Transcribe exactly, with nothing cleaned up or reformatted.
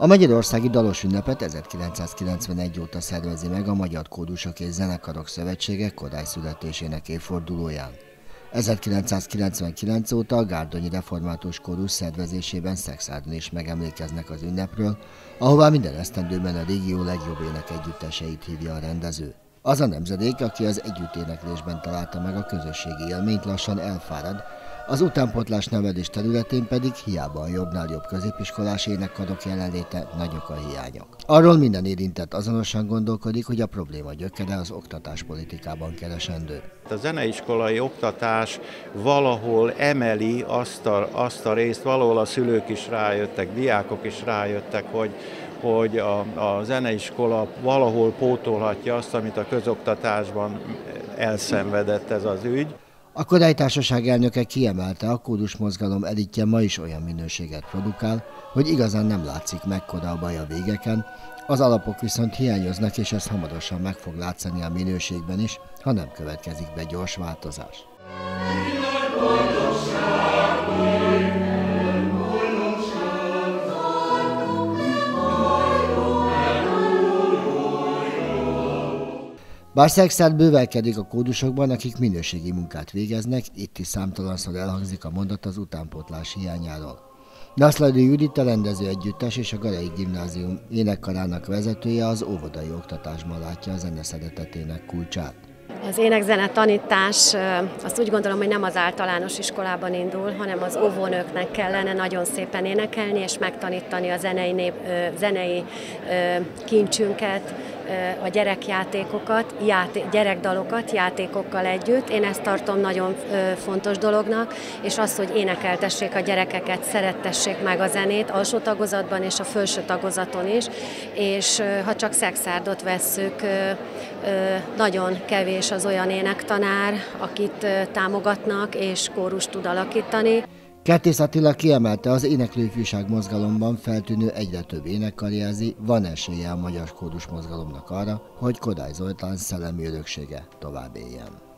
A Magyarországi Dalos Ünnepet ezerkilencszázkilencvenegy óta szervezi meg a Magyar Kórusok és Zenekarok Szövetsége Kodály születésének évfordulóján. ezerkilencszázkilencvenkilenc óta a Gárdonyi Református Kórus szervezésében Szekszárden is megemlékeznek az ünnepről, ahová minden esztendőben a régió legjobb énekegyütteseit hívja a rendező. Az a nemzedék, aki az együtténeklésben találta meg a közösségi élményt, lassan elfárad, az utánpótlás nevelés területén pedig hiába a jobbnál jobb középiskolás énekkarok jelenléte, nagyok a hiányok. Arról minden érintett azonosan gondolkodik, hogy a probléma gyökere az oktatáspolitikában keresendő. A zeneiskolai oktatás valahol emeli azt a, azt a részt, valahol a szülők is rájöttek, diákok is rájöttek, hogy hogy a, a zeneiskola valahol pótolhatja azt, amit a közoktatásban elszenvedett ez az ügy. A Kodály Társaság elnöke kiemelte, a kórus mozgalom elitje ma is olyan minőséget produkál, hogy igazán nem látszik mekkora a baj a végeken, az alapok viszont hiányoznak, és ez hamarosan meg fog látszani a minőségben is, ha nem következik be gyors változás. Bár Szekszárd bővelkedik a kórusokban, akik minőségi munkát végeznek, itt is számtalanszor elhangzik a mondat az utánpótlás hiányáról. Nászlai Judit, a rendező együttes és a Galei Gimnázium énekkarának vezetője az óvodai oktatásban látja a zene szeretetének kulcsát. Az énekzene tanítás, azt úgy gondolom, hogy nem az általános iskolában indul, hanem az óvónőknek kellene nagyon szépen énekelni és megtanítani a zenei, nép, zenei kincsünket, a gyerekjátékokat, játé, gyerekdalokat játékokkal együtt. Én ezt tartom nagyon fontos dolognak, és az, hogy énekeltessék a gyerekeket, szerettessék meg a zenét alsó tagozatban és a felső tagozaton is, és ha csak Szekszárdot vesszük, nagyon kevés az olyan énektanár, akit támogatnak és kórust tud alakítani. Kertész Attila kiemelte, az éneklő ifjúság mozgalomban feltűnő egyre több énekkar jelzi, van esélye a magyar kórus mozgalomnak arra, hogy Kodály Zoltán szellemi öröksége tovább éljen.